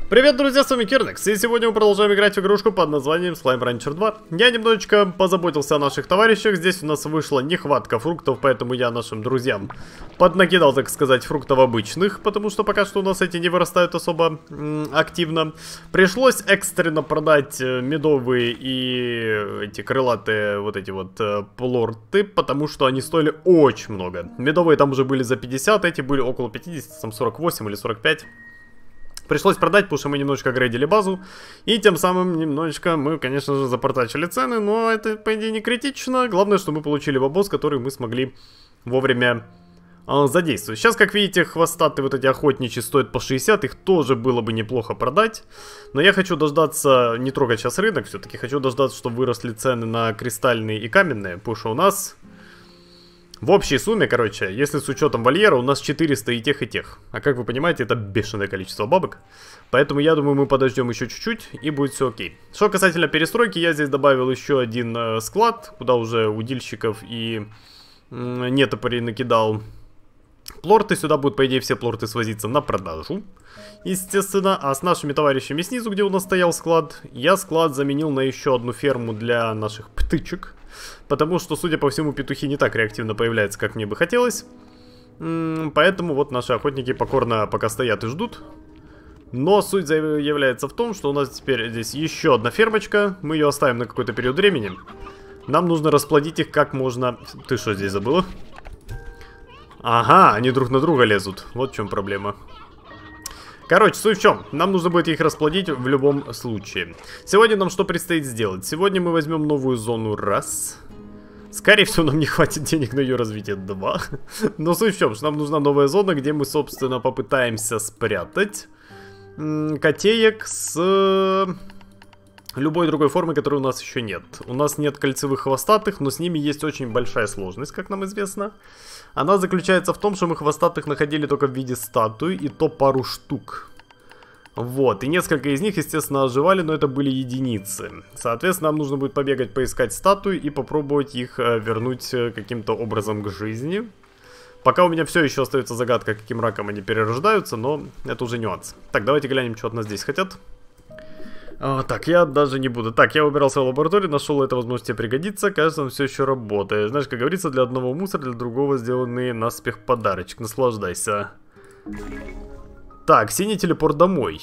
Привет, друзья, с вами Кирнекс, и сегодня мы продолжаем играть в игрушку под названием Slime Rancher 2. Я немножечко позаботился о наших товарищах, здесь у нас вышла нехватка фруктов, поэтому я нашим друзьям поднакидал, так сказать, фруктов обычных, потому что пока что у нас эти не вырастают особо активно. Пришлось экстренно продать медовые и эти крылатые вот эти вот плорты, потому что они стоили очень много. Медовые там уже были за 50, эти были около 50, там 48 или 45. Пришлось продать, потому что мы немножечко грейдили базу. И тем самым немножечко мы, конечно же, запортачили цены. Но это, по идее, не критично. Главное, что мы получили бабос, который мы смогли вовремя задействовать. Сейчас, как видите, хвостатые вот эти охотничьи стоят по 60. Их тоже было бы неплохо продать. Но я хочу дождаться, не трогать сейчас рынок все-таки. Хочу дождаться, чтобы выросли цены на кристальные и каменные. Потому что у нас... В общей сумме, короче, если с учетом вольера, у нас 400 и тех, и тех. А как вы понимаете, это бешеное количество бабок. Поэтому я думаю, мы подождем еще чуть-чуть, и будет все окей. Что касательно перестройки, я здесь добавил еще один склад, куда уже удильщиков и нетопырей накидал плорты. Сюда будут, по идее, все плорты свозиться на продажу, естественно. А с нашими товарищами снизу, где у нас стоял склад, я склад заменил на еще одну ферму для наших птычек. Потому что, судя по всему, петухи не так реактивно появляются, как мне бы хотелось. Поэтому вот наши охотники покорно пока стоят и ждут. Но суть является в том, что у нас теперь здесь еще одна фермочка. Мы ее оставим на какой-то период времени. Нам нужно расплодить их как можно... Ты что здесь забыла? Ага, они друг на друга лезут. Вот в чем проблема. Короче, суть в чем. Нам нужно будет их расплодить в любом случае. Сегодня нам что предстоит сделать? Сегодня мы возьмем новую зону раз. Скорее всего, нам не хватит денег на ее развитие 2. Но суть в чем, что нам нужна новая зона, где мы, собственно, попытаемся спрятать котеек с любой другой формы, которой у нас еще нет. У нас нет кольцевых хвостатых, но с ними есть очень большая сложность, как нам известно. Она заключается в том, что мы хвостатых находили только в виде статуи, и то пару штук. Вот, и несколько из них, естественно, оживали, но это были единицы. Соответственно, нам нужно будет побегать, поискать статуи и попробовать их вернуть каким-то образом к жизни. Пока у меня все еще остается загадка, каким раком они перерождаются, но это уже нюанс. Так, давайте глянем, что от нас здесь хотят. Так, я даже не буду. Так, я убирался в лаборатории, нашел это, возможно, тебе пригодится. Кажется, он все еще работает. Знаешь, как говорится, для одного мусор, для другого сделанный наспех подарочек. Наслаждайся. Так, синий телепорт домой.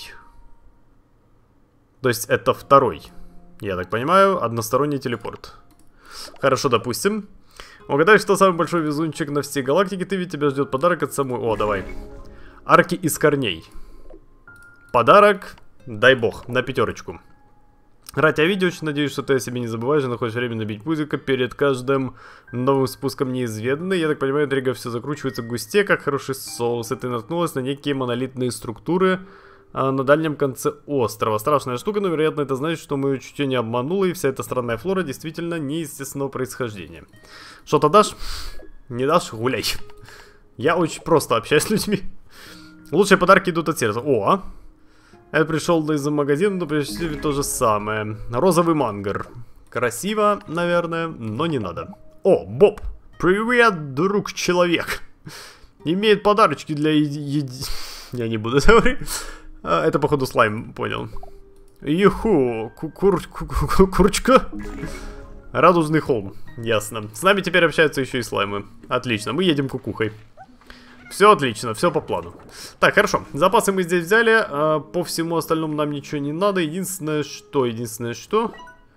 То есть это второй, я так понимаю, односторонний телепорт. Хорошо, допустим. Угадай, что самый большой везунчик на всей галактике. Ты, ведь тебя ждет подарок от самой... О, давай. Арки из корней. Подарок... Дай бог, на 5. Рад тебя видеть, очень надеюсь, что ты о себе не забываешь и находишь время набить пузика перед каждым новым спуском неизведанный. Я так понимаю, интрига все закручивается в густе, как хороший соус, и ты наткнулась на некие монолитные структуры на дальнем конце острова. Страшная штука, но, вероятно, это значит, что мое чутье не обмануло, и вся эта странная флора действительно неестественного происхождения. Что-то дашь? Не дашь? Гуляй. Я очень просто общаюсь с людьми. Лучшие подарки идут от сердца. О, я пришел из магазина, но почти то же самое. Розовый мангар. Красиво, наверное, но не надо. О, Боб! Привет, друг-человек! Имеет подарочки для Я не буду говорить. Это, походу, слайм, понял. Юху! Курочка? Радужный холм. Ясно. С нами теперь общаются еще и слаймы. Отлично, мы едем кукухой. Все отлично, все по плану. Так, хорошо, запасы мы здесь взяли. По всему остальному нам ничего не надо. Единственное, что...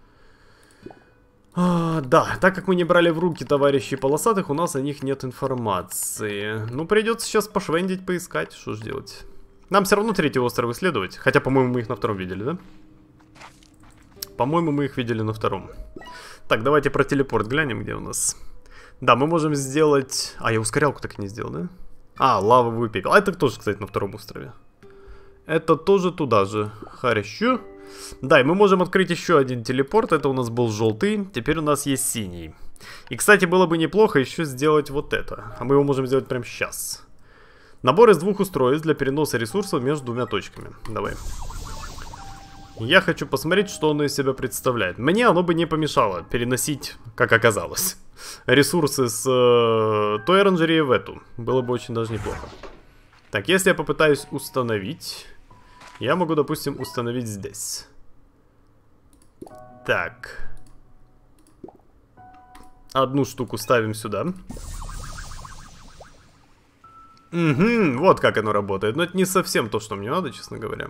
Да, так как мы не брали в руки товарищей полосатых, у нас о них нет информации. Ну, придется сейчас пошвендить, поискать. Что ж делать? Нам все равно 3-й остров исследовать. Хотя, по-моему, мы их на 2-м видели, да? По-моему, мы их видели на 2-м. Так, давайте про телепорт глянем, где у нас. Да, мы можем сделать... я ускорялку так и не сделал, да? Лавовый пепел. Это тоже, кстати, на 2-м острове. Это тоже туда же. Хорошо. Да, и мы можем открыть еще один телепорт. Это у нас был желтый. Теперь у нас есть синий. И, кстати, было бы неплохо еще сделать вот это. А мы его можем сделать прямо сейчас. Набор из 2 устройств для переноса ресурсов между 2 точками. Давай. Я хочу посмотреть, что оно из себя представляет. Мне оно бы не помешало переносить, как оказалось, ресурсы с той оранжереи в эту. Было бы очень даже неплохо. Так, если я попытаюсь установить... я могу, допустим, установить здесь. Так. Одну штуку ставим сюда. Угу, вот как оно работает. Но это не совсем то, что мне надо, честно говоря.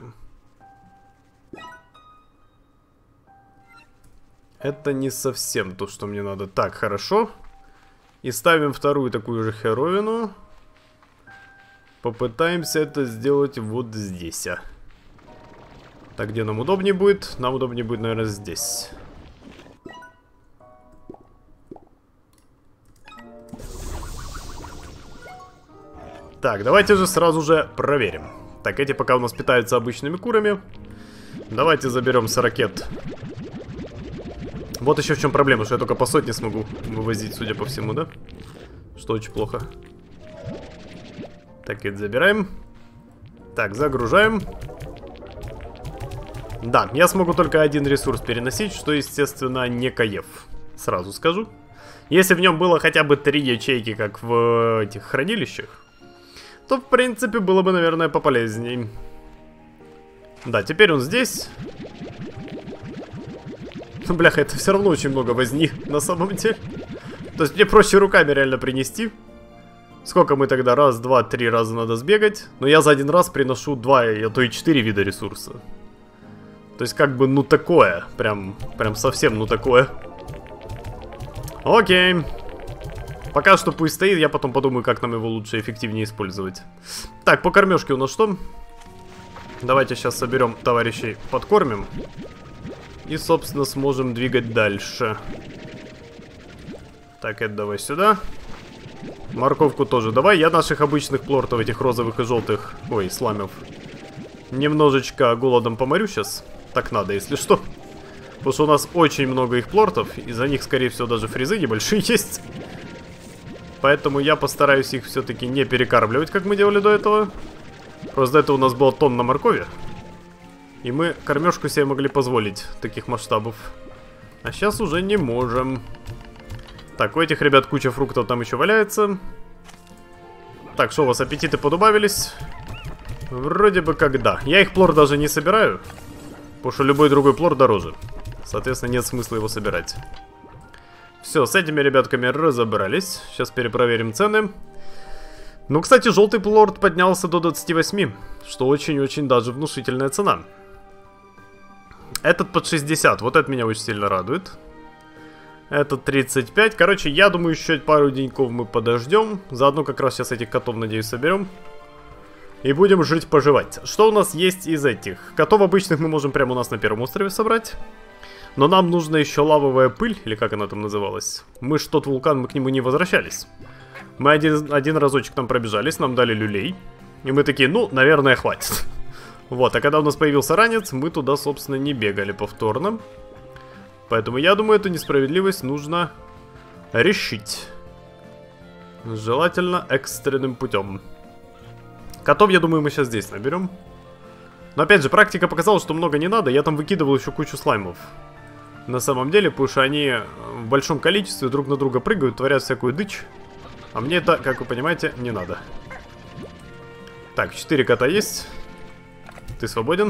Это не совсем то, что мне надо. Так, хорошо. И ставим вторую такую же херовину. Попытаемся это сделать вот здесь. Так, где нам удобнее будет? Нам удобнее будет, наверное, здесь. Так, давайте же сразу же проверим. Так, эти пока у нас питаются обычными курами. Давайте заберем с ракет. Вот еще в чем проблема, что я только по сотне смогу вывозить, судя по всему, да? Что очень плохо. Так, это забираем. Так, загружаем. Да, я смогу только один ресурс переносить, что, естественно, не кайф. Сразу скажу. Если в нем было хотя бы 3 ячейки, как в этих хранилищах, то, в принципе, было бы, наверное, пополезней. Да, теперь он здесь. Ну, бляха, это все равно очень много возни, на самом деле. То есть мне проще руками реально принести. Сколько мы тогда? Раз, два, 3 раза надо сбегать. Но я за один раз приношу 2, а то и 4 вида ресурса. То есть как бы, ну, такое. Прям совсем, ну, такое. Окей. Пока что пусть стоит, я потом подумаю, как нам его лучше и эффективнее использовать. Так, по кормежке у нас что? Давайте сейчас соберем товарищей, подкормим. И, собственно, сможем двигать дальше. Так, это давай сюда. Морковку тоже давай. Я наших обычных плортов, этих розовых и желтых, ой, сламов, немножечко голодом поморю сейчас. Так надо, если что. Потому что у нас очень много их плортов. И за них, скорее всего, даже фризы небольшие есть. Поэтому я постараюсь их все-таки не перекармливать, как мы делали до этого. Просто до этого у нас была тонна моркови. И мы кормежку себе могли позволить таких масштабов. А сейчас уже не можем. Так, у этих ребят куча фруктов там еще валяется. Так, что у вас, аппетиты подубавились? Вроде бы как да. Я их плор даже не собираю. Потому что любой другой плор дороже. Соответственно, нет смысла его собирать. Все, с этими ребятками разобрались. Сейчас перепроверим цены. Ну, кстати, желтый плорт поднялся до 28. Что очень-очень даже внушительная цена. Этот под 60. Вот это меня очень сильно радует. Этот 35. Короче, я думаю, еще пару деньков мы подождем. Заодно как раз сейчас этих котов, надеюсь, соберем. И будем жить-поживать. Что у нас есть из этих? Котов обычных мы можем прямо у нас на первом острове собрать. Но нам нужна еще лавовая пыль, или как она там называлась. Мы ж тот вулкан, мы к нему не возвращались. Мы один разочек там пробежались, нам дали люлей. И мы такие, ну, наверное, хватит. Вот, а когда у нас появился ранец, мы туда, собственно, не бегали повторно. Поэтому я думаю, эту несправедливость нужно решить. Желательно экстренным путем. Котов, я думаю, мы сейчас здесь наберем. Но опять же, практика показала, что много не надо. Я там выкидывал еще кучу слаймов. На самом деле, потому что они в большом количестве друг на друга прыгают, творят всякую дичь. А мне это, как вы понимаете, не надо. Так, 4 кота есть. Ты свободен.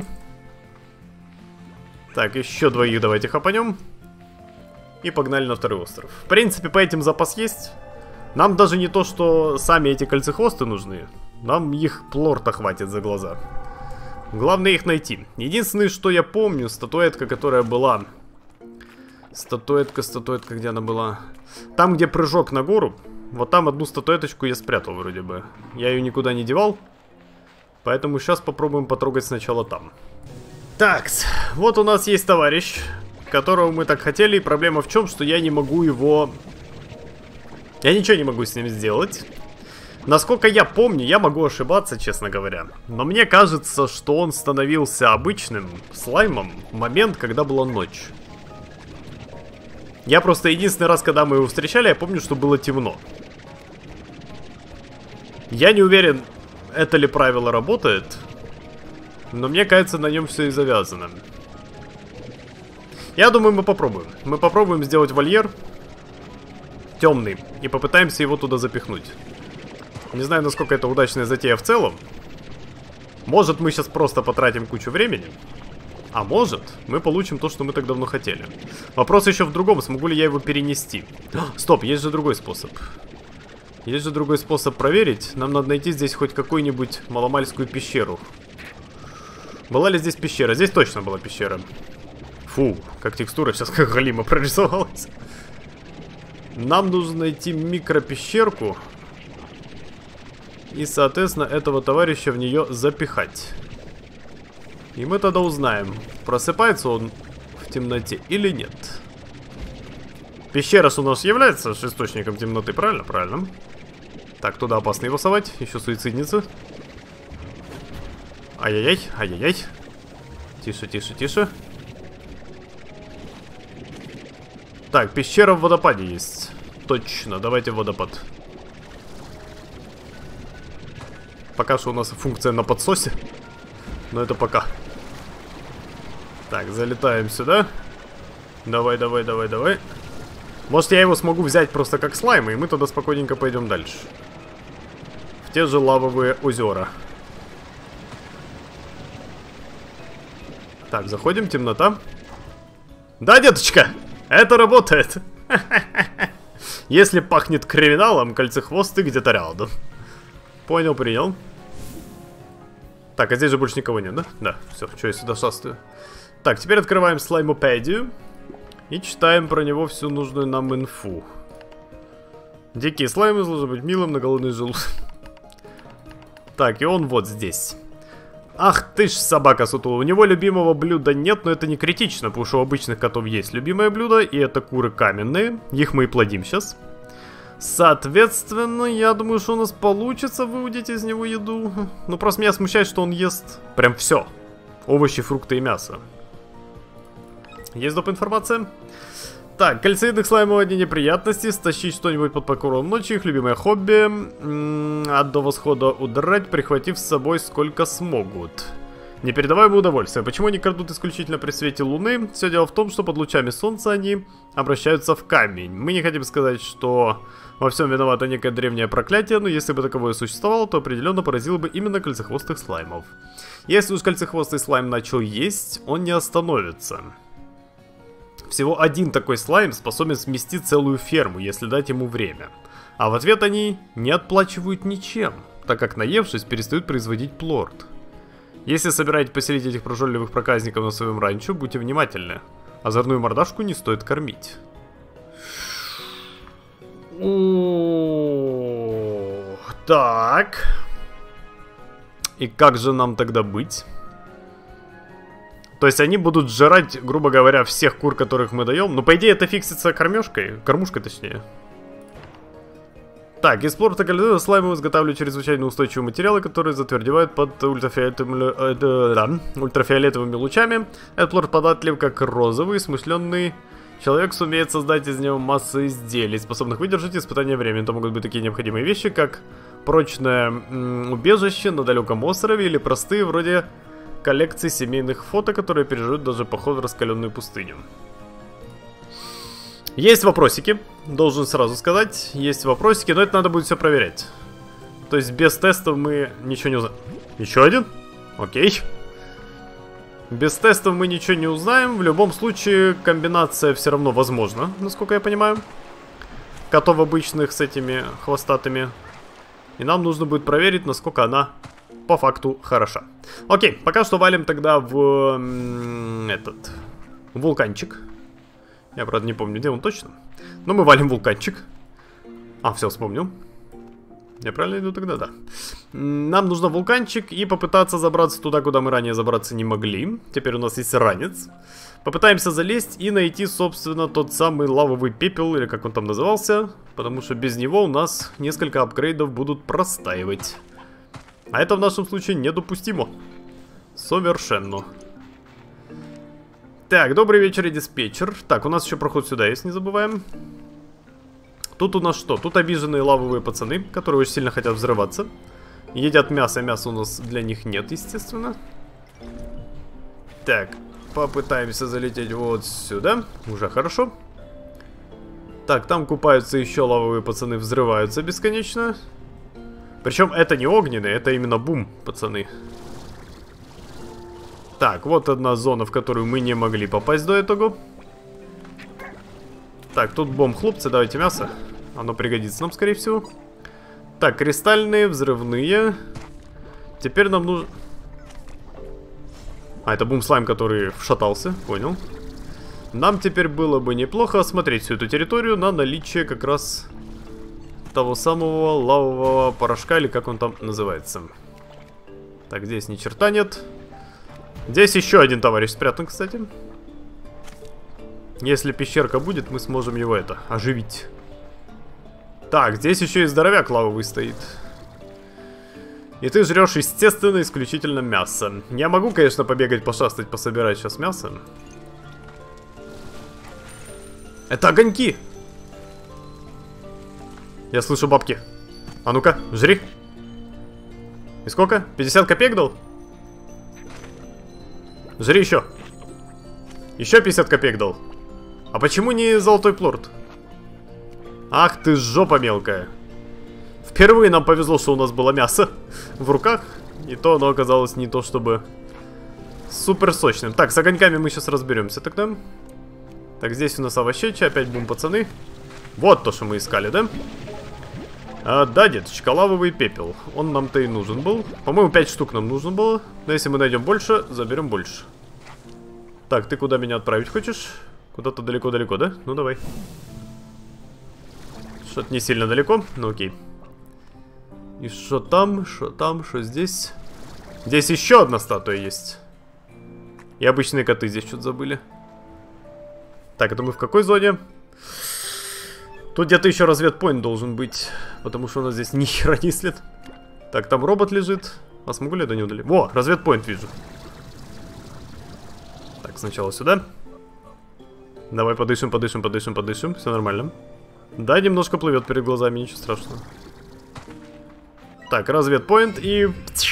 Так, еще 2 давайте хапанем. И погнали на второй остров. В принципе, по этим запас есть. Нам даже не то, что сами эти кольцехвосты нужны. Нам их плорта хватит за глаза. Главное их найти. Единственное, что я помню, статуэтка, которая была... Статуэтка, где она была? Там, где прыжок на гору. Вот там одну статуэточку я спрятал вроде бы. Я ее никуда не девал. Поэтому сейчас попробуем потрогать сначала там. Так, вот у нас есть товарищ, которого мы так хотели. И проблема в чем, что я не могу его... Я ничего не могу с ним сделать. Насколько я помню, я могу ошибаться, честно говоря. Но мне кажется, что он становился обычным слаймом в момент, когда была ночь. Я просто единственный раз, когда мы его встречали, я помню, что было темно. Я не уверен, это ли правило работает. Но мне кажется, на нем все и завязано. Я думаю, мы попробуем. Мы попробуем сделать вольер темный и попытаемся его туда запихнуть. Не знаю, насколько это удачная затея в целом. Может, мы сейчас просто потратим кучу времени, а может, мы получим то, что мы так давно хотели. Вопрос еще в другом, смогу ли я его перенести. Стоп, есть же другой способ. Есть же другой способ проверить. Нам надо найти здесь хоть какую-нибудь маломальскую пещеру. Была ли здесь пещера? Здесь точно была пещера. Фу, как текстура сейчас как галимо прорисовалась. Нам нужно найти микропещерку. И, соответственно, этого товарища в нее запихать. И мы тогда узнаем, просыпается он в темноте или нет. Пещера у нас является источником темноты, правильно? Правильно. Так, туда опасно его совать. Еще суицидница. Ай-яй-яй, ай-яй-яй. Тише, тише, тише. Так, пещера в водопаде есть. Точно, давайте в водопад. Пока что у нас функция на подсосе. Но это пока. Так, залетаем сюда. Давай, давай, давай, давай. Может, я его смогу взять просто как слайм, и мы тогда спокойненько пойдем дальше. В те же лавовые озера. Так, заходим, темнота. Да, деточка, это работает. Если пахнет криминалом, кольцехвостый где-то рядом. Понял, принял. Так, а здесь же больше никого нет, да? Да, все, что я сюда шастаю. Так, теперь открываем слаймопедию. И читаем про него всю нужную нам инфу. Дикие слаймы должны быть милым на голодный желудок. Так, и он вот здесь. Ах ты ж собака сутулая. У него любимого блюда нет, но это не критично, потому что у обычных котов есть любимое блюдо, и это куры каменные. Их мы и плодим сейчас. Соответственно, я думаю, что у нас получится выудить из него еду. Ну, просто меня смущает, что он ест прям все. Овощи, фрукты и мясо. Есть доп. Информация? Так, кальцидных слаймов одни неприятности. Стащить что-нибудь под покровом ночи. Их любимое хобби. А до восхода удрать, прихватив с собой сколько смогут. Непередаваемое удовольствие. Почему они крадут исключительно при свете луны? Все дело в том, что под лучами солнца они обращаются в камень. Мы не хотим сказать, что во всем виновато некое древнее проклятие, но если бы таковое существовало, то определенно поразило бы именно кольцехвостых слаймов. Если уж кольцехвостый слайм начал есть, он не остановится. Всего один такой слайм способен смести целую ферму, если дать ему время. А в ответ они не отплачивают ничем, так как, наевшись, перестают производить плод. Если собираетесь поселить этих прожорливых проказников на своем ранчо, будьте внимательны. Озорную мордашку не стоит кормить. Так. И как же нам тогда быть? То есть они будут жрать, грубо говоря, всех кур, которых мы даем. Но по идее это фиксится кормежкой. Кормушкой точнее. Так, из плортокалидона слаймы изготавливают чрезвычайно устойчивые материалы, которые затвердевают под ультрафиолетовыми лучами. Этот плорт податлив как розовый, смышленный человек сумеет создать из него массу изделий, способных выдержать испытания времени. Это могут быть такие необходимые вещи, как прочное убежище на далеком острове или простые, вроде коллекции семейных фото, которые переживут даже поход в раскаленную пустыню. Есть вопросики, должен сразу сказать, есть вопросики, но это надо будет все проверять. То есть без тестов мы ничего не узнаем. Еще один? Окей. Без тестов мы ничего не узнаем, в любом случае комбинация все равно возможна, насколько я понимаю. Котов обычных с этими хвостатыми. И нам нужно будет проверить, насколько она по факту хороша. Окей, пока что валим тогда в этот вулканчик. Я, правда, не помню, где он точно. Но мы валим вулканчик. А, все, вспомнил. Я правильно иду тогда? Да. Нам нужно вулканчик и попытаться забраться туда, куда мы ранее забраться не могли. Теперь у нас есть ранец. Попытаемся залезть и найти, собственно, тот самый лавовый пепел, или как он там назывался. Потому что без него у нас несколько апгрейдов будут простаивать. А это в нашем случае недопустимо. Совершенно. Так, добрый вечер, диспетчер. Так, у нас еще проход сюда есть, не забываем. Тут у нас что? Тут обиженные лавовые пацаны, которые очень сильно хотят взрываться. Едят мясо, мяса у нас для них нет, естественно. Так, попытаемся залететь вот сюда. Уже хорошо. Так, там купаются еще лавовые пацаны, взрываются бесконечно. Причем это не огненные, это именно бум, пацаны. Так, вот одна зона, в которую мы не могли попасть до этого. Так, тут бомб, хлопцы, давайте мясо. Оно пригодится нам, скорее всего. Так, кристальные, взрывные. Теперь нам нужно... А, это бум-слайм, который вшатался, понял. Нам теперь было бы неплохо осмотреть всю эту территорию на наличие как раз того самого лавового порошка, или как он там называется. Так, здесь ни черта нет. Здесь еще один товарищ спрятан, кстати. Если пещерка будет, мы сможем его оживить. Так, здесь еще и здоровяк лавовый стоит. И ты жрешь, естественно, исключительно мясо. Я могу, конечно, побегать, пошастать, пособирать сейчас мясо. Это огоньки! Я слышу бабки. А ну-ка, жри. И сколько? 50 копеек дал? Жри еще. Еще 50 копеек дал. А почему не золотой плорт? Ах ты жопа мелкая. Впервые нам повезло, что у нас было мясо в руках. И то оно оказалось не то чтобы супер сочным. Так, с огоньками мы сейчас разберемся тогда. Так, здесь у нас овощечи. Опять бум, пацаны. Вот то, что мы искали, да? Да, деточка, лавовый пепел. Он нам-то и нужен был. По-моему, 5 штук нам нужно было. Но если мы найдем больше, заберем больше. Так, ты куда меня отправить хочешь? Куда-то далеко-далеко, да? Ну, давай. Что-то не сильно далеко, ну окей. И что там, что здесь? Здесь еще одна статуя есть. И обычные коты здесь что-то забыли. Так, это мы в какой зоне? Тут где-то еще разведпоинт должен быть. Потому что у нас здесь ни хера не след. Так, там робот лежит. А смогу ли я до него долететь? Во, разведпоинт вижу. Так, сначала сюда. Давай подышим, подышим, подышим, подышим. Все нормально. Да, немножко плывет перед глазами, ничего страшного. Так, разведпоинт и...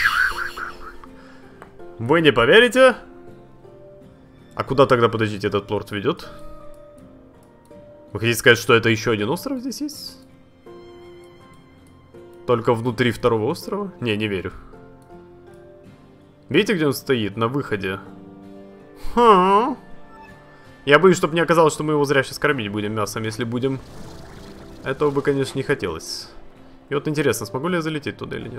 Вы не поверите? А куда тогда, подождите, этот плорт ведет? Вы хотите сказать, что это еще один остров здесь есть? Только внутри второго острова? Не, не верю. Видите, где он стоит? На выходе. Ха. Я боюсь, чтобы не оказалось, что мы его зря сейчас кормить будем мясом, если будем. Этого бы, конечно, не хотелось. И вот интересно, смогу ли я залететь туда или нет?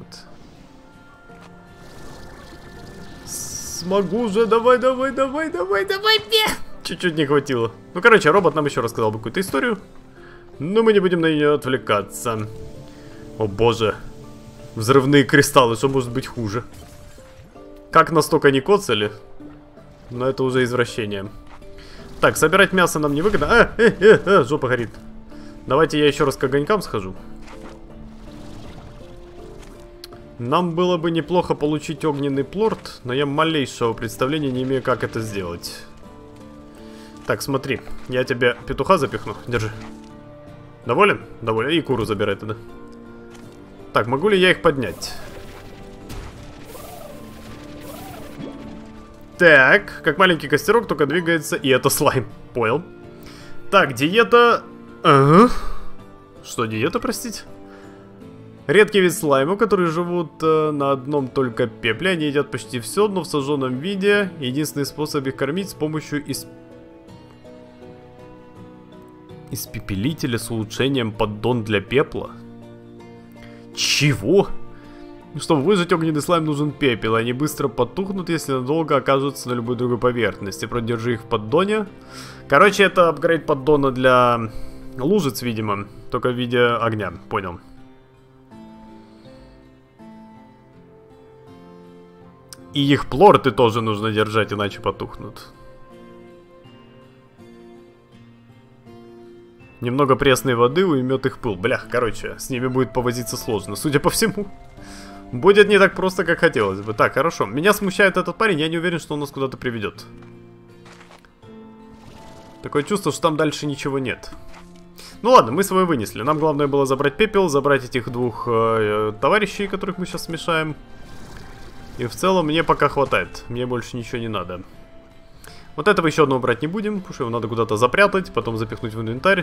Смогу же, давай, давай, давай, давай, давай, нет! Чуть-чуть не хватило. Ну, короче, робот нам еще рассказал бы какую-то историю. Но мы не будем на нее отвлекаться. О боже. Взрывные кристаллы, что может быть хуже? Как настолько не коцали? Но это уже извращение. Так, собирать мясо нам не выгодно. Жопа горит. Давайте я еще раз к огонькам схожу. Нам было бы неплохо получить огненный плорт, но я малейшего представления не имею, как это сделать. Так, смотри, я тебе петуха запихну. Держи. Доволен? Доволен. И куру забирай тогда. Так, могу ли я их поднять? Так, как маленький костерок, только двигается, и это слайм. Понял. Так, диета... Ага. Что диета, простите? Редкий вид слайма, которые живут на одном только пепле. Они едят почти все, но в сожженном виде. Единственный способ их кормить с помощью испепелителя с улучшением поддон для пепла. Чего? Чтобы выжать огненный слайм, нужен пепел. Они быстро потухнут, если надолго окажутся на любой другой поверхности. Продержи их в поддоне. Короче, это апгрейд поддона для лужиц, видимо. Только в виде огня. Понял. И их плорты тоже нужно держать, иначе потухнут. Немного пресной воды уймет их пыл. Блях, короче, с ними будет повозиться сложно, судя по всему. Будет не так просто, как хотелось бы. Так, хорошо. Меня смущает этот парень, я не уверен, что он нас куда-то приведет. Такое чувство, что там дальше ничего нет. Ну ладно, мы свое вынесли. Нам главное было забрать пепел, забрать этих двух товарищей, которых мы сейчас смешаем. И в целом мне пока хватает. Мне больше ничего не надо. Вот этого еще одного брать не будем, потому что его надо куда-то запрятать, потом запихнуть в инвентарь.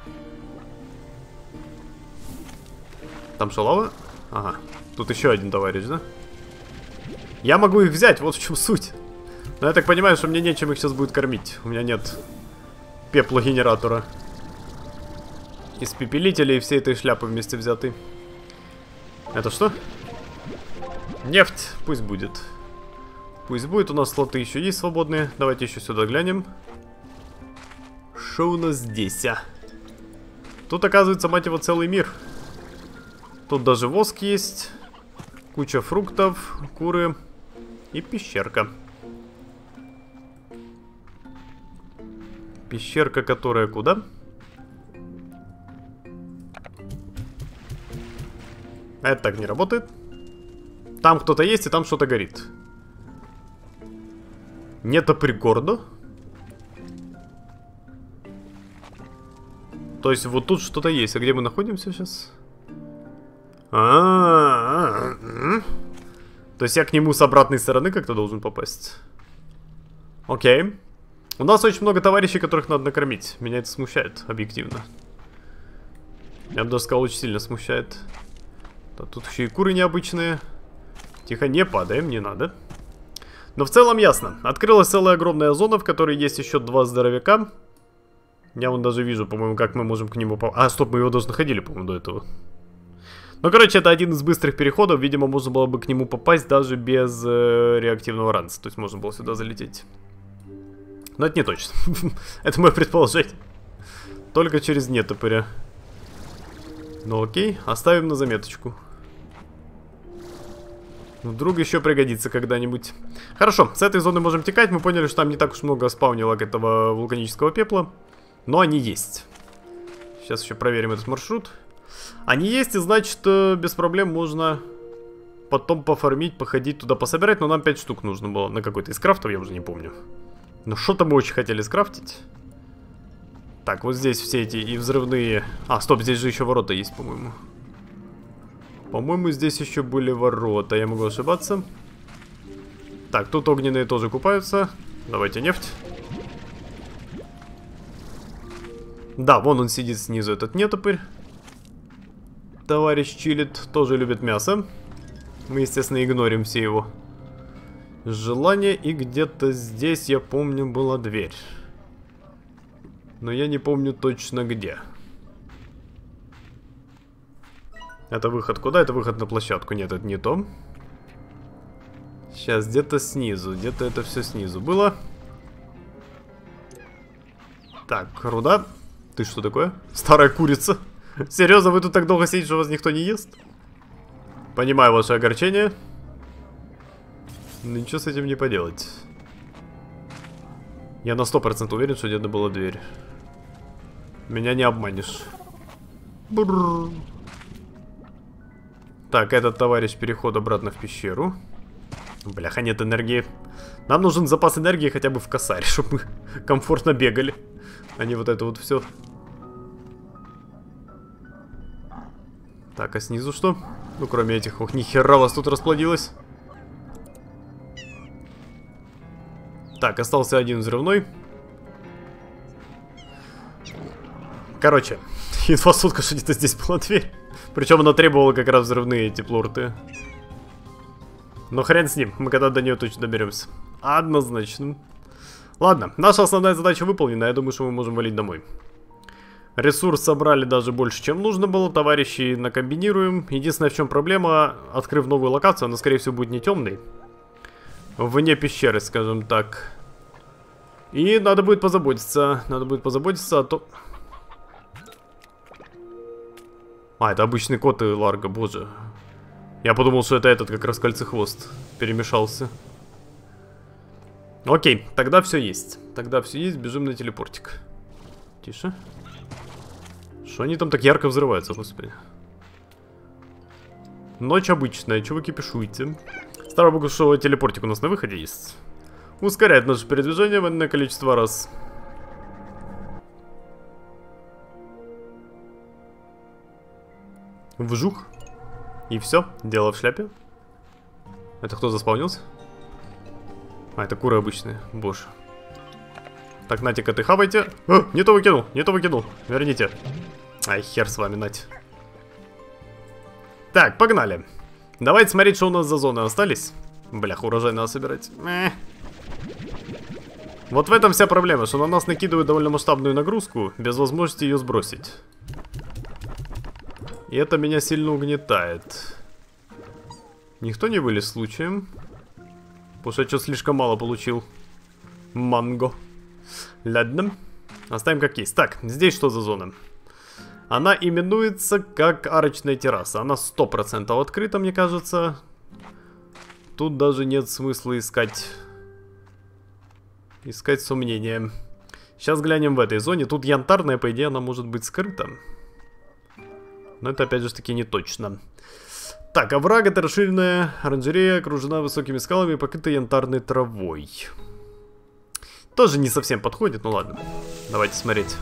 Там шалава? Ага. Тут еще один товарищ, да? Я могу их взять, вот в чем суть. Но я так понимаю, что мне нечем их сейчас будет кормить. У меня нет пеплогенератора. Испепелители и всей этой шляпы вместе взяты. Это что? Нефть. Пусть будет. Пусть будет. У нас слоты еще есть свободные. Давайте еще сюда глянем. Что у нас здесь, а? Тут, оказывается, мать его, целый мир. Тут даже воск есть. Куча фруктов, куры и пещерка. Пещерка, которая куда? Это так не работает. Там кто-то есть и там что-то горит. Нетопырь города. То есть вот тут что-то есть. А где мы находимся сейчас? То есть я к нему с обратной стороны как-то должен попасть. Окей. У нас очень много товарищей, которых надо накормить. Меня это смущает, объективно. Я бы даже сказал, очень сильно смущает. Да, тут еще и куры необычные. Тихо, не падаем, не надо. Но в целом ясно. Открылась целая огромная зона, в которой есть еще два здоровяка. Я вон даже вижу, по-моему, как мы можем к нему попасть. А, стоп, мы его даже находили, по-моему, до этого. Ну, короче, это один из быстрых переходов. Видимо, можно было бы к нему попасть даже без реактивного ранца. То есть можно было сюда залететь. Но это не точно. Это мое предположение. Только через нетопыря. Ну окей, оставим на заметочку. Вдруг еще пригодится когда-нибудь. Хорошо, с этой зоны можем текать. Мы поняли, что там не так уж много спаунилок этого вулканического пепла. Но они есть. Сейчас еще проверим этот маршрут. Они есть, и значит, без проблем можно потом пофармить, походить туда, пособирать. Но нам 5 штук нужно было на какой-то из крафтов, я уже не помню. Но что-то мы очень хотели скрафтить. Так, вот здесь все эти и взрывные... А, стоп, здесь же еще ворота есть, по-моему. По-моему, здесь еще были ворота, я могу ошибаться. Так, тут огненные тоже купаются. Давайте нефть. Да, вон он сидит снизу, этот нетопырь. Товарищ чилит, тоже любит мясо. Мы, естественно, игнорим все его желания. И где-то здесь, я помню, была дверь. Но я не помню точно где. Это выход куда? Это выход на площадку. Нет, это не то. Сейчас, где-то снизу. Где-то это все снизу было. Так, руда. Ты что такое? Старая курица. Серьезно, вы тут так долго сидите, что вас никто не ест? Понимаю ваше огорчение. Но ничего с этим не поделать. Я на 100% уверен, что где-то была дверь. Меня не обманешь. Бррр. Так, этот товарищ переход обратно в пещеру. Бляха, нет энергии. Нам нужен запас энергии хотя бы в косарь, чтобы мы комфортно бегали. А не вот это вот все. Так, а снизу что? Ну, кроме этих. Ох, нихера вас тут расплодилось. Так, остался один взрывной. Короче, инфосутка, что где-то здесь была дверь. Причем она требовала как раз взрывные эти плорты. Но хрен с ним, мы когда до нее точно доберемся. Однозначно. Ладно, наша основная задача выполнена. Я думаю, что мы можем валить домой. Ресурс собрали даже больше, чем нужно было. Товарищи накомбинируем. Единственное, в чем проблема, открыв новую локацию, она, скорее всего, будет не темной. Вне пещеры, скажем так. И надо будет позаботиться. Надо будет позаботиться о том... А, это обычный кот и Ларго, боже. Я подумал, что это этот как раз кольцехвост перемешался. Окей, тогда все есть. Тогда все есть, бежим на телепортик. Тише. Что они там так ярко взрываются, господи. Ночь обычная, чего вы кипишуете? Слава богу, что телепортик у нас на выходе есть. Ускоряет наше передвижение в энное количество раз. Вжух. И все, дело в шляпе. Это кто заспаунился? А, это куры обычные, боже. Так, Натика, ты хавайте. А, не то выкинул, не то выкинул. Верните. Ай, хер с вами, Нать. Так, погнали. Давайте смотреть, что у нас за зоны остались. Блях, урожай надо собирать. Вот в этом вся проблема, что на нас накидывают довольно масштабную нагрузку, без возможности ее сбросить. И это меня сильно угнетает. Никто не вылез случаем? Потому что я что-то слишком мало получил. Манго. Ладно. Оставим как есть. Так, здесь что за зона? Она именуется как арочная терраса. Она 100% открыта, мне кажется. Тут даже нет смысла искать сомнения. Сейчас глянем в этой зоне. Тут янтарная, по идее, она может быть скрыта. Но это опять же таки не точно. Так, овраг — это расширенная оранжерея, окружена высокими скалами и покрыта янтарной травой. Тоже не совсем подходит, ну ладно. Давайте смотреть.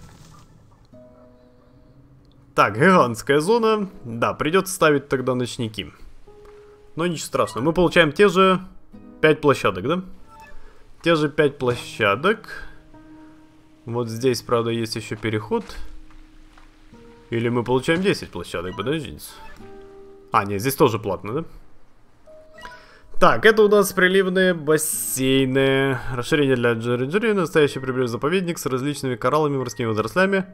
Так, гигантская зона. Да, придется ставить тогда ночники. Но ничего страшного. Мы получаем те же 5 площадок, да? Те же 5 площадок. Вот здесь, правда, есть еще переход. Или мы получаем 10 площадок, подождите. А, нет, здесь тоже платно, да? Так, это у нас приливные бассейны. Расширение для Джерри-Джерри. Настоящий прибрежный заповедник с различными кораллами, морскими водорослями.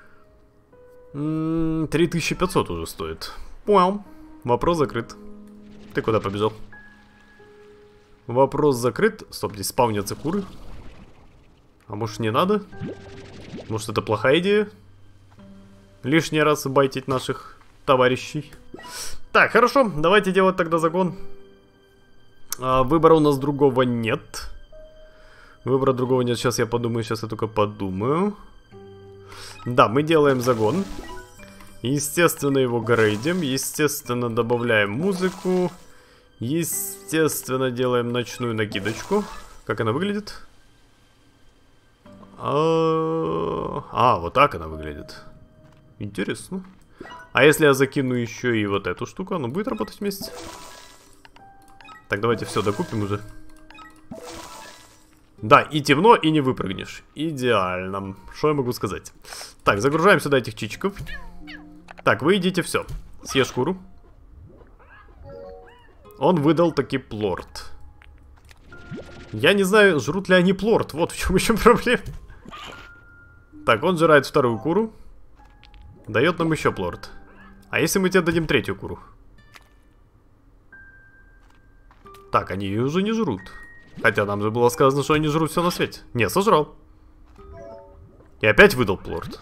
3500 уже стоит. Понял. Вопрос закрыт. Ты куда побежал? Вопрос закрыт. Стоп, здесь спавнятся куры. А может не надо? Может это плохая идея? Лишний раз байтить наших товарищей. Так, хорошо, давайте делать тогда загон. Выбора у нас другого нет. Выбора другого нет, сейчас я подумаю, сейчас я только подумаю. Да, мы делаем загон. Естественно, его грейдим. Естественно, добавляем музыку. Естественно, делаем ночную накидочку. Как она выглядит? Вот так она выглядит. Интересно. А если я закину еще и вот эту штуку, она будет работать вместе? Так, давайте все докупим уже. Да, и темно, и не выпрыгнешь. Идеально. Что я могу сказать? Так, загружаем сюда этих чичиков. Так, вы идите, все. Съешь куру. Он выдал таки плорт. Я не знаю, жрут ли они плорт. Вот в чем еще проблема. Так, он жирает вторую куру. Дает нам еще плорт. А если мы тебе дадим третью куру? Так, они ее уже не жрут. Хотя нам же было сказано, что они жрут все на свете. Не, сожрал. И опять выдал плорт.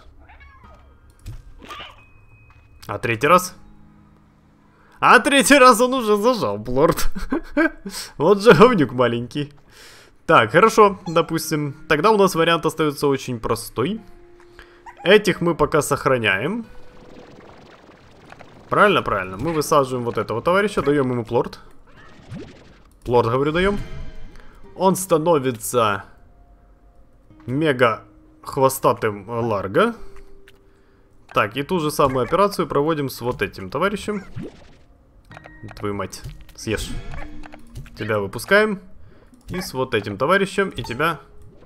А третий раз? А третий раз он уже зажал плорт. Вот же говнюк маленький. Так, хорошо, допустим. Тогда у нас вариант остается очень простой. Этих мы пока сохраняем. Правильно, правильно. Мы высаживаем вот этого товарища, даем ему плорт. Плорт, говорю, даем. Он становится мега хвостатым ларго. Так, и ту же самую операцию проводим с вот этим товарищем. Твою мать, съешь. Тебя выпускаем. И с вот этим товарищем, и тебя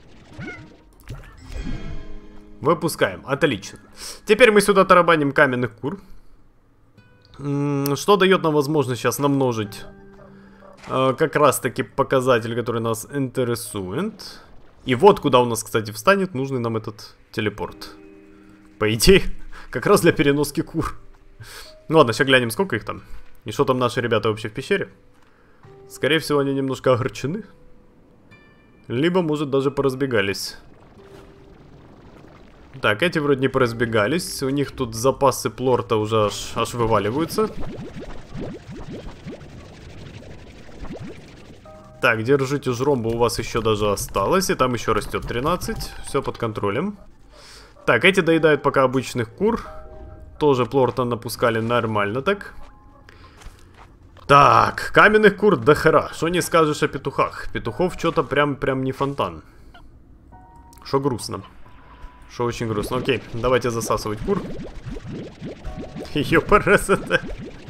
выпускаем. Отлично. Теперь мы сюда тарабаним каменных кур. Что дает нам возможность сейчас намножить как раз таки показатель, который нас интересует. И вот куда у нас, кстати, встанет нужный нам этот телепорт. По идее, как раз для переноски кур. Ну ладно, сейчас глянем, сколько их там. И что там наши ребята вообще в пещере. Скорее всего, они немножко огорчены. Либо, может, даже поразбегались. Так, эти вроде не поразбегались. У них тут запасы плорта уже аж вываливаются. Так, держите жромбу, у вас еще даже осталось. И там еще растет 13. Все под контролем. Так, эти доедают пока обычных кур. Тоже плорта напускали нормально так. Так, каменных кур до хера. Что не скажешь о петухах? Петухов что-то прям не фонтан. Что грустно. Что очень грустно. Окей, давайте засасывать кур. Ёпарасота.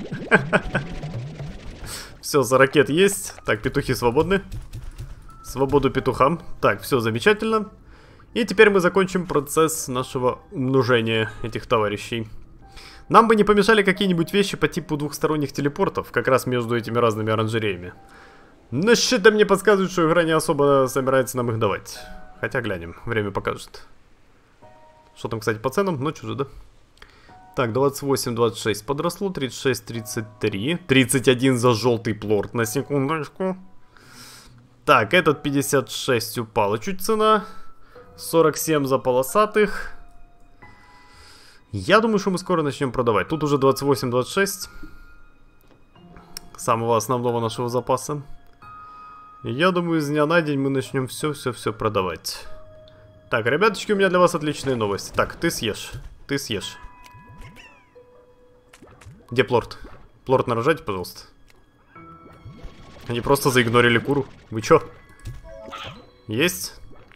Все, за ракет есть. Так, петухи свободны. Свободу петухам. Так, все замечательно. И теперь мы закончим процесс нашего умножения этих товарищей. Нам бы не помешали какие-нибудь вещи по типу двухсторонних телепортов, как раз между этими разными оранжереями. Но что-то мне подсказывает, что игра не особо собирается нам их давать. Хотя глянем, время покажет. Что там, кстати, по ценам? Ночь уже, да? Так, 28, 26 подросло, 36, 33. 31 за желтый плорт, на секундочку. Так, этот 56 упала чуть цена. 47 за полосатых. Я думаю, что мы скоро начнем продавать. Тут уже 28, 26. Самого основного нашего запаса. Я думаю, из дня на день мы начнем все продавать. Так, ребяточки, у меня для вас отличные новости. Так, ты съешь. Ты съешь. Где плорт? Плорт нарожайте, пожалуйста. Они просто заигнорили куру. Вы чё? Есть?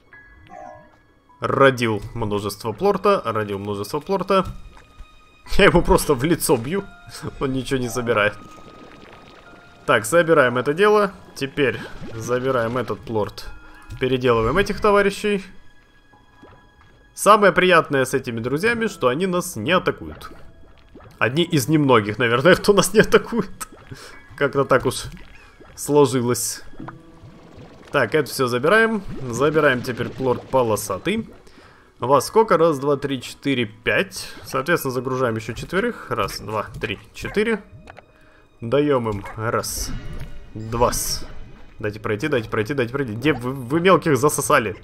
Родил множество плорта. Родил множество плорта. Я ему просто в лицо бью. Он ничего не собирает. Так, собираем это дело. Теперь забираем этот плорт. Переделываем этих товарищей. Самое приятное с этими друзьями, что они нас не атакуют. Одни из немногих, наверное, кто нас не атакует. Как-то так уж сложилось. Так, это все забираем. Забираем теперь плорт полосатый. Вас сколько? Раз, два, три, четыре, пять. Соответственно, загружаем еще четверых. Раз, два, три, четыре. Даем им раз, два. Дайте пройти, дайте пройти, дайте пройти. Где вы мелких засосали?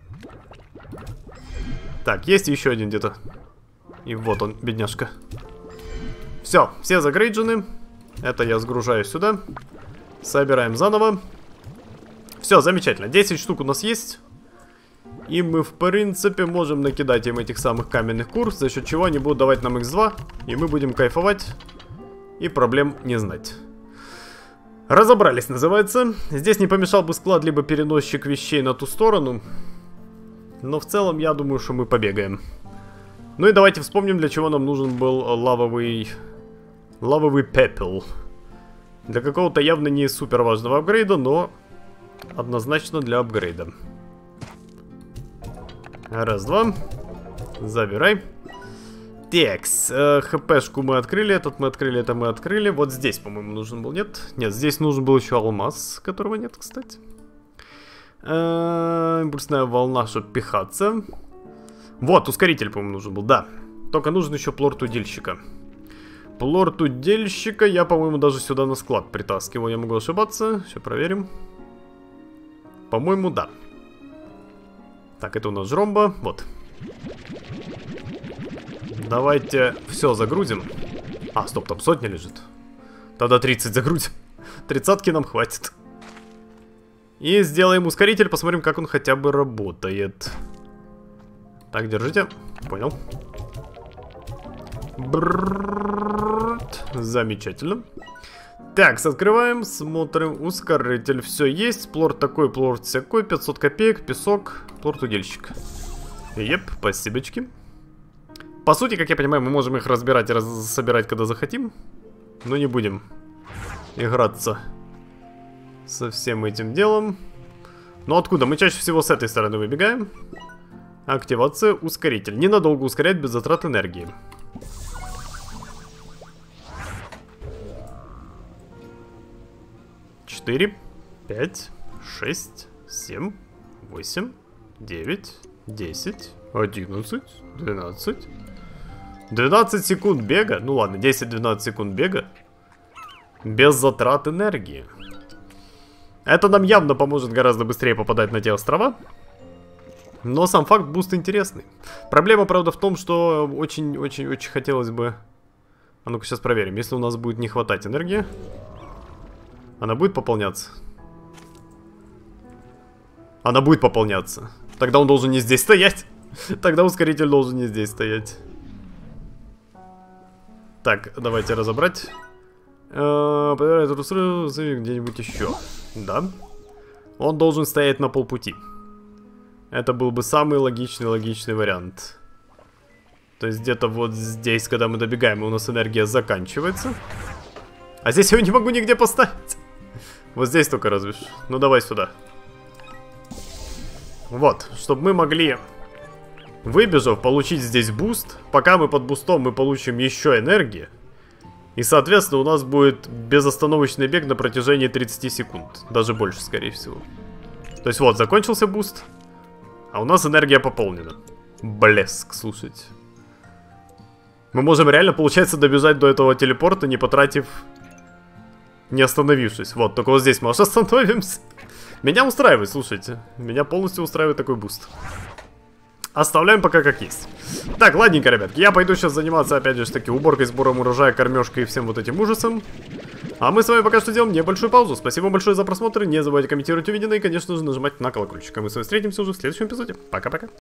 Так, есть еще один где-то. И вот он, бедняжка. Все загрейджены. Это я сгружаю сюда. Собираем заново. Все, замечательно. 10 штук у нас есть. И мы, в принципе, можем накидать им этих самых каменных кур, за счет чего они будут давать нам x2. И мы будем кайфовать. И проблем не знать. Разобрались, называется. Здесь не помешал бы склад, либо переносчик вещей на ту сторону. Но в целом, я думаю, что мы побегаем. Ну и давайте вспомним, для чего нам нужен был лавовый пепел. Для какого-то явно не супер важного апгрейда, но однозначно для апгрейда. Раз, два. Забирай. Текс. ХПшку мы открыли, этот мы открыли, это мы открыли. Вот здесь, по-моему, нужен был, нет? Нет, здесь нужен был еще алмаз, которого нет, кстати. Импульсная волна, чтобы пихаться. Вот, ускоритель, по-моему, нужен был, да. Только нужен еще плорт удильщика. Плорт удильщика я, по-моему, даже сюда на склад притаскивал. Я могу ошибаться. Все проверим. По-моему, да. Так, это у нас жромба. Вот. Давайте все загрузим. А, стоп, там сотня лежит. Тогда 30 загрузим. 30-ки нам хватит. И сделаем ускоритель, посмотрим, как он хотя бы работает. Так, держите. Понял. Замечательно. Так, открываем, смотрим. Ускоритель. Все есть. Плорт такой, плорт всякой. 500 копеек, песок. Плорт удильщик. Еп, спасибочки. По сути, как я понимаю, мы можем их разбирать и собирать, когда захотим. Но не будем играться со всем этим делом. Но откуда? Мы чаще всего с этой стороны выбегаем. Активация, ускоритель. Ненадолго ускорять без затрат энергии. Четыре, 5, 6, 7, 8, 9, 10, 11, 12. 12 секунд бега. Ну ладно, 10-12 секунд бега. Без затрат энергии. Это нам явно поможет гораздо быстрее попадать на те острова. Но сам факт буст интересный. Проблема, правда, в том, что очень-очень-очень хотелось бы... А ну-ка сейчас проверим. Если у нас будет не хватать энергии, она будет пополняться? Она будет пополняться. Тогда он должен не здесь стоять. Тогда ускоритель должен не здесь стоять. Так, давайте разобрать. Где-нибудь еще. Да. Он должен стоять на полпути. Это был бы самый логичный вариант. То есть где-то вот здесь, когда мы добегаем, у нас энергия заканчивается. А здесь я его не могу нигде поставить. Вот здесь только разве что. Ну давай сюда. Вот, чтобы мы могли, выбежав, получить здесь буст. Пока мы под бустом мы получим еще энергии. И, соответственно, у нас будет безостановочный бег на протяжении 30 секунд. Даже больше, скорее всего. То есть вот, закончился буст. А у нас энергия пополнена. Блеск, слушайте. Мы можем реально, получается, добежать до этого телепорта, не потратив... Не остановившись. Вот, только вот здесь мы аж остановимся. Меня устраивает, слушайте. Меня полностью устраивает такой буст. Оставляем пока как есть. Так, ладненько, ребятки. Я пойду сейчас заниматься, опять же, таки уборкой, сбором урожая, кормежкой и всем вот этим ужасом. А мы с вами пока что делаем небольшую паузу. Спасибо большое за просмотр. Не забывайте комментировать увиденное и, конечно же, нажимать на колокольчик. А мы с вами встретимся уже в следующем эпизоде. Пока-пока.